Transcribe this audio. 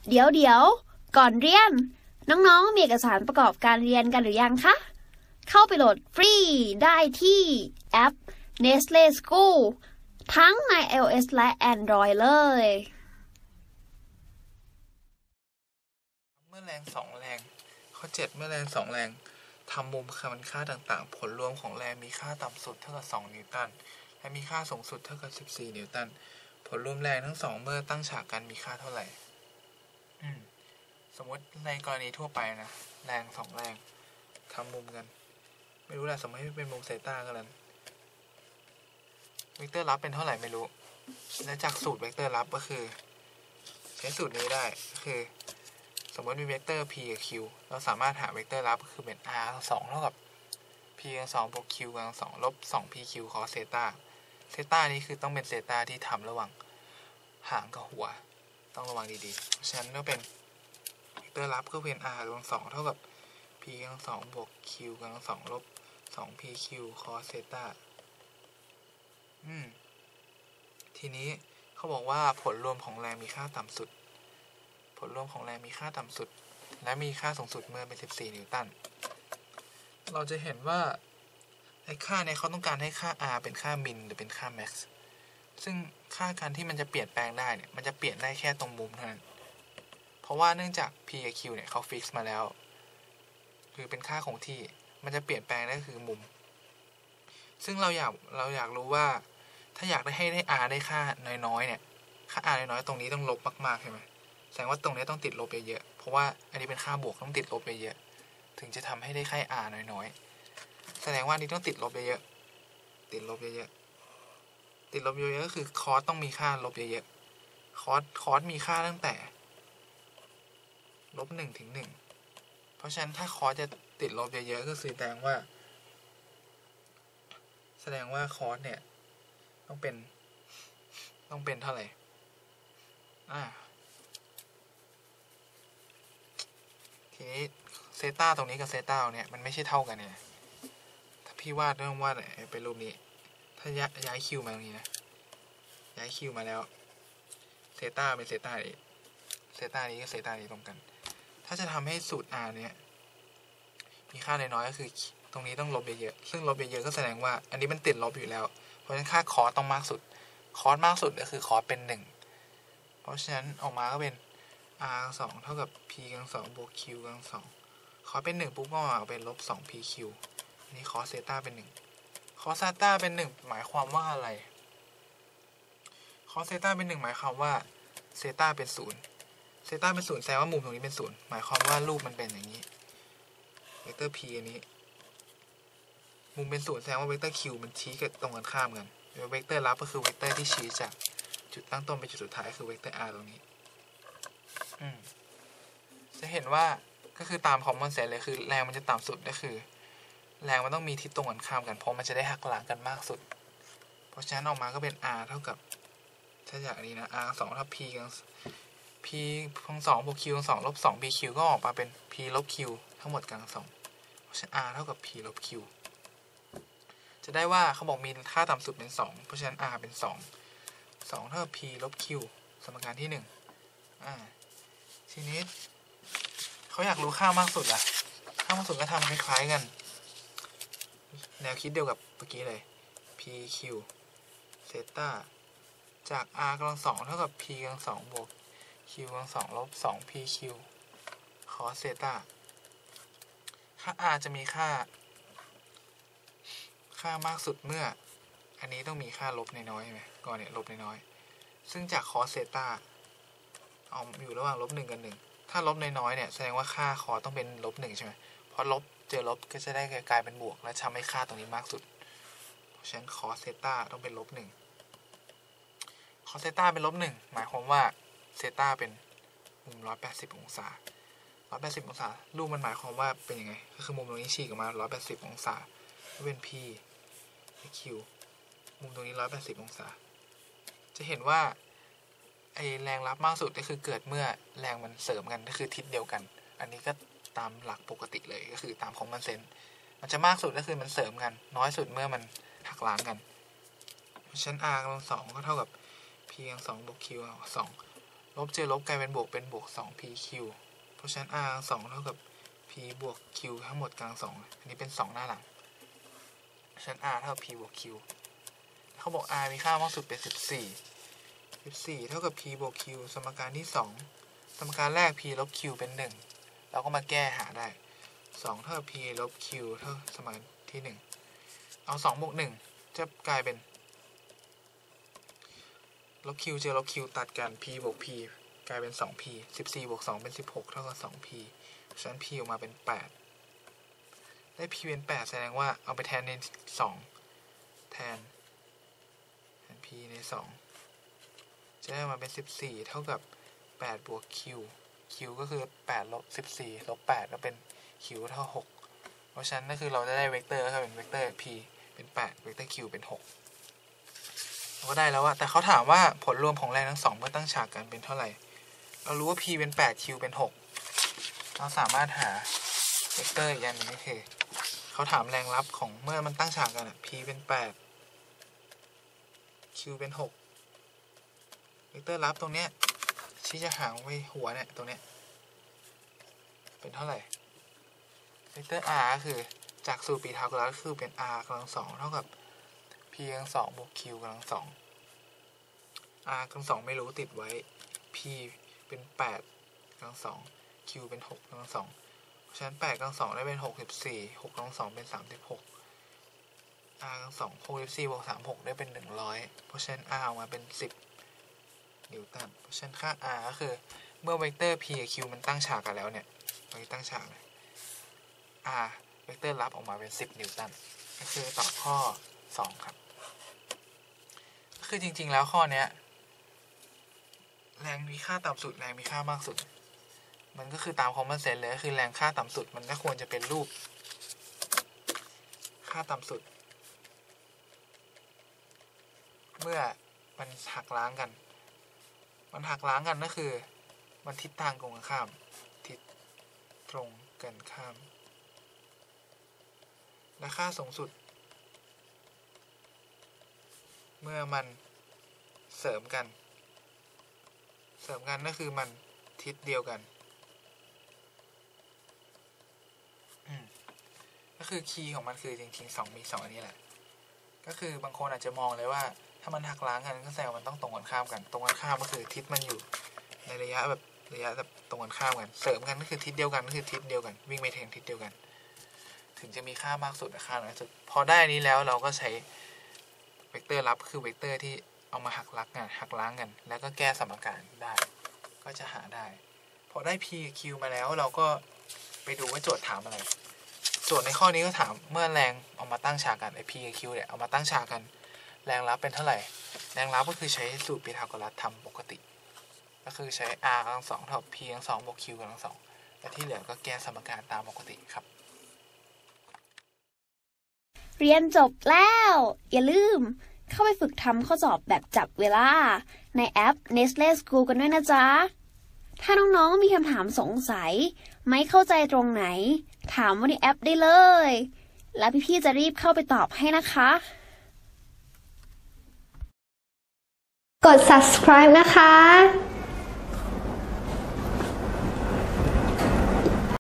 เดี๋ยวก่อนเรียนน้องๆมีเอกสารประกอบการเรียนกันหรือยังคะเข้าไปโหลดฟรีได้ที่แอป Nestle School ทั้งใน iOS และ Android เลยเมื่อแรง2แรงข้อ7เมื่อแรง2แรงทำมุมค่าต่างๆผลรวมของแรงมีค่าต่ำสุดเท่ากับ2นิวตันและมีค่าสูงสุดเท่ากับ14นิวตันผลรวมแรงทั้ง2เมื่อตั้งฉากกันมีค่าเท่าไหร่สมมติในกรณีทั่วไปนะแรง2แรงทำมุมกันไม่รู้แหละสมมติให้เป็นมุมเซต้าก็แล้วเวกเตอร์รับเป็นเท่าไหร่ไม่รู้และจากสูตรเวกเตอร์รับก็คือใช้สูตรนี้ได้ก็คือสมมติมีเวกเตอร์ p กับ q เราสามารถหาเวกเตอร์รับก็คือเป็น r 2เท่ากับ p กับ2บวก q กับ2ลบ 2pq cos เซต้านี้คือต้องเป็นเซต้าที่ทำระหว่างหางกับหัวต้องระวังดีๆเพราะฉะนั้นก็เป็นเวกเตอร์รับก็เป็น r กำลัง2เท่ากับ p กำลัง2บวก q กำลัง2ลบ 2pq cos เซต้าทีนี้เขาบอกว่าผลรวมของแรงมีค่าต่ำสุดผลรวมของแรงมีค่าต่ำสุดและมีค่าสูงสุดเมื่อเป็น14นิวตันเราจะเห็นว่าไอ้ค่าเนี่ยเขาต้องการให้ค่า r เป็นค่ามินหรือเป็นค่า max ซึ่งค่าการที่มันจะเปลี่ยนแปลงได้เนี่ยมันจะเปลี่ยนได้แค่ตรงมุมเท่านั้นเพราะว่าเนื่องจาก p กับ q เนี่ยเขาฟิกซ์มาแล้วคือเป็นค่าคงที่มันจะเปลี่ยนแปลงได้คือมุมซึ่งเราอยากรู้ว่าถ้าอยากให้ได้ r ได้ค่าน้อยๆเนี่ยค่า r น้อยๆตรงนี้ต้องลบมากๆใช่ไหมแสดงว่าตรงนี้ต้องติดลบเยอะๆเพราะว่าอันนี้เป็นค่าบวกต้องติดลบเยอะๆถึงจะทำให้ได้ค่า r น้อยๆแสดงว่านี้ต้องติดลบเยอะๆติดลบเยอะๆก็คือคอสต้องมีค่าลบเยอะๆคอสมีค่าตั้งแต่ลบ1ถึง1เพราะฉะนั้นถ้าคอสจะติดลบเยอะๆก็แสดงว่าคอสเนี่ยต้องเป็นเท่าไหร่ทีนี้เซต้าตรงนี้กับเซต้าเนี่ยมันไม่ใช่เท่ากันเนี่ยถ้าพี่วาดต้องวาดเป็นรูปนี้ถ้าย้ายคิวมาตรงนี้นะย้ายคิวมาแล้วเซต้าเป็นเซต้านี้เซต้านี้กับเซต้านี้ตรงกันถ้าจะทำให้สูตร r เนี่ยมีค่าน้อยๆก็คือตรงนี้ต้องลบเยอะๆซึ่งลบเยอะๆก็แสดงว่าอันนี้มันติดลบอยู่แล้วเพราะฉะนั้นค่าคอสต้องมากสุดคอสมากสุดก็คือคอสเป็น1เพราะฉะนั้นออกมาก็เป็น r 2เท่ากับ p กำลัง2บวก q กำลัง2คอสเป็น1ปุ๊บก็มาเป็นลบ 2pq อันนี้คอสเซต้าเป็น1คอสเซต้าเป็น1หมายความว่าอะไรคอสเซต้าเป็น1หมายความว่าเซต้าเป็น0เซต้าเป็น0แสดงว่ามุมตรงนี้เป็น0หมายความว่ารูปมันเป็นอย่างนี้เวกเตอร์ p อันนี้มุมเป็น0แสดงว่าเวกเตอร์ q มันชี้กับตรงกันข้ามกันเวกเตอร์รับก็คือเวกเตอร์ที่ชี้จากจุดตั้งต้นไปจุดสุดท้ายคือเวกเตอร์ r ตรงนี้จะเห็นว่าก็คือตามคอมมอนเซนส์เลยคือแรงมันจะต่ำสุดก็คือแรงมันต้องมีทิศตรงกันข้ามกันเพราะมันจะได้หักหลังกันมากสุดเพราะฉะนั้นออกมาก็เป็น r เท่ากับถ้าจากนี้นะ r 2เท่า p กับ p กำลัง2บวก q กำลัง2ลบ 2pq ก็ออกมาเป็น p ลบ q ทั้งหมดกำลัง2เพราะฉะนั้น r เท่ากับ p ลบ q จะได้ว่าเขาบอกมีค่าต่ำสุดเป็น2เพราะฉะนั้น r เป็น2เท่ากับ p ลบ q สมการที่1ทีนี้เขาอยากรู้ค่ามากสุดล่ะค่ามากสุดก็ทำคล้ายๆกันแนวคิดเดียวกับเมื่อกี้เลย pq เซต้าจาก r กำลัง2เท่ากับ p กำลัง2บวก q กำลัง2ลบ 2pq cos เซต้าค่า r จะมีค่ามากสุดเมื่ออันนี้ต้องมีค่าลบน้อยๆใช่ไหมก่อนเนี่ยลบน้อยๆซึ่งจาก cos เซต้าเอาอยู่ระหว่างลบ1กับ1ถ้าลบน้อยๆเนี่ยแสดงว่าค่า cos ต้องเป็นลบ1ใช่ไหมพอลบเจอลบก็จะได้กลายเป็นบวกและทำให้ค่าตรงนี้มากสุดเพราะฉะนั้น cos เซต้าต้องเป็นลบ1 cos เซต้าเป็นลบ1หมายความว่าเซต้าเป็นมุม180องศา180องศารูปมันหมายความว่าเป็นยังไงก็คือมุมตรงนี้ฉีกออกมา180องศาก็เป็น p q มุมตรงนี้180องศาจะเห็นว่าไอแรงรับมากสุดก็คือเกิดเมื่อแรงมันเสริมกันก็คือทิศเดียวกันอันนี้ก็ตามหลักปกติเลยก็คือตามคอมมอนเซนส์มันจะมากสุดก็คือมันเสริมกันน้อยสุดเมื่อมันหักล้างกันเพราะฉะนั้น r กำลัง2ก็เท่ากับ p กำลัง2บวก q กำลัง2 ลบเจอลบกลายเป็นบวก 2pq เพราะฉะนั้น r กำลัง 2เท่ากับ p บวก q ทั้งหมดกำลัง 2อันนี้เป็น2หน้าหลังเพราะฉะนั้น r เท่ากับ p บวก q เขาบอก r มีค่ามากสุดเป็น14เท่ากับ p บวก q สมการที่2สมการแรก p ลบ q เป็น1เราก็มาแก้หาได้2เท่ากับ p ลบ q เท่าสมการที่1เอา2บวก1จะกลายเป็นลบ q เจอลบ q ตัดกัน p บวก p กลายเป็น 2p 14บวก2เป็น16เท่ากับ 2p เพราะฉะนั้น p ออกมาเป็น8ได้ p เป็น8แสดงว่าเอาไปแทนใน2แทน p ใน2จะได้มาเป็น14เท่ากับ8บวก q ก็คือ8ลบ14ลบ8แล้วเป็น q เท่า6เพราะฉะนั้นก็คือเราจะได้เวกเตอร์ก็เป็นเวกเตอร์ p เป็น8เวกเตอร์ q เป็น6เราก็ได้แล้วว่าแต่เขาถามว่าผลรวมของแรงทั้ง2เมื่อตั้งฉากกันเป็นเท่าไหร่เรารู้ว่า p เป็น8 q เป็น6เราสามารถหาเวกเตอร์อีกอย่างหนึ่งก็คือเขาถามแรงรับของเมื่อมันตั้งฉากกัน p เป็น8 q เป็น6เวกเตอร์รับตรงเนี้ยชี้จะหางไว้หัวเนี่ยตรงเนี้ยเป็นเท่าไหร่เวกเตอร์ r ก็คือจากสูตรปีทาโกรัสก็คือเป็น r กำลัง2เท่ากับ p กำลัง2บวก q กำลัง2 r กำลัง2ไม่รู้ติดไว้ p เป็น8กำลัง2 q เป็น6กำลัง2เพราะฉะนั้น8กำลัง2ได้เป็น64 6กำลัง2เป็น36 r กำลัง2 64บวก36ได้เป็น100เพราะฉะนั้น r ออกมาเป็น10นิวตันเพราะฉะนั้นค่า r ก็คือเมื่อเวกเตอร์ p กับ q มันตั้งฉากกันแล้วเนี่ยเราตั้งฉากเลย r เวกเตอร์รับออกมาเป็น10นิวตันก็คือตอบข้อ2ครับคือจริงๆแล้วข้อเนี้ยแรงมีค่าต่ำสุดแรงมีค่ามากสุดมันก็คือตามคอมมอนเซนส์เลยก็คือแรงค่าต่ำสุดมันก็ควรจะเป็นรูปค่าต่ำสุดเมื่อมันหักล้างกันก็คือมันทิศทางตรงกันข้ามทิศตรงกันข้ามและค่าสูงสุดเมื่อมันเสริมกันก็คือมันทิศเดียวกันก็คือคีย์ของมันคือจริงๆมี2อันนี้แหละก็คือบางคนอาจจะมองเลยว่าถ้ามันหักล้างกันก็แสดงว่ามันต้องตรงกันข้ามกันตรงกันข้ามก็คือทิศมันอยู่ในระยะแบบตรงกันข้ามกันเสริมกันก็คือทิศเดียวกันก็คือทิศเดียวกันวิ่งไปทางทิศเดียวกันถึงจะมีค่ามากสุดและค่าน้อยสุดพอได้นี้แล้วเราก็ใช้เวกเตอร์รับคือเวกเตอร์ที่เอามาหักล้างกันแล้วก็แก้สมการได้ก็จะหาได้พอได้ p กับ q มาแล้วเราก็ไปดูว่าโจทย์ถามอะไรโจทย์ในข้อนี้ก็ถามเมื่อแรงเอามาตั้งฉากกันไอ้ p กับ q เนี่ยเอามาตั้งฉากกันแรงรับเป็นเท่าไหร่แรงรับก็คือใช้สูตรพีทาโกรัสทำปกติก็คือใช้ r กำลัง2เท่า p กำลัง2บวก q กำลัง2และที่เหลือก็แก้สมการตามปกติครับเรียนจบแล้วอย่าลืมเข้าไปฝึกทำข้อสอบแบบจับเวลาในแอป Nestle School กันด้วยนะจ๊ะถ้าน้องๆมีคำถามสงสัยไม่เข้าใจตรงไหนถามว่าในแอปได้เลยแล้วพี่ๆจะรีบเข้าไปตอบให้นะคะกด subscribe นะคะ